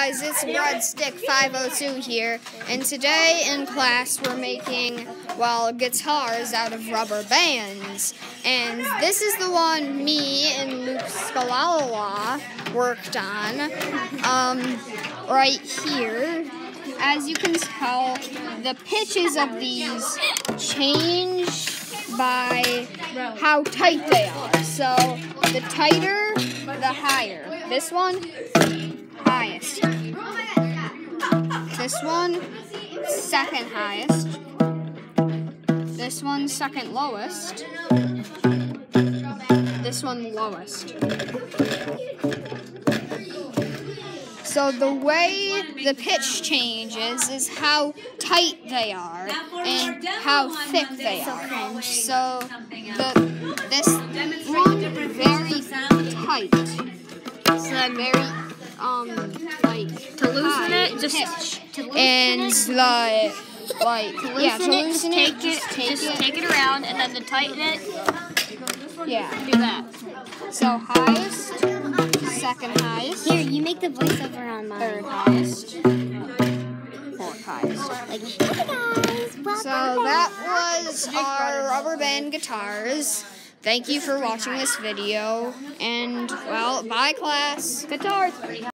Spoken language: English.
guys, it's Breadstick502 here, and today in class we're making, well, guitars out of rubber bands. And this is the one me and Luke Scalala worked on, right here. As you can tell, the pitches of these change by how tight they are. So, the tighter, the higher. This one, highest. This one, second highest. This one, second lowest. This one, lowest. So the way the pitch changes is how tight they are and how thick they are. So this one very tight. So very like to loosen it, to loosen it, take it around, and then to tighten it, do that. So highest, second highest. Here, you make the voiceover on mine. Third highest, fourth highest. Like, hey guys, So that was our rubber band guitars. Thank you for watching this video, and well, bye class. Guitars.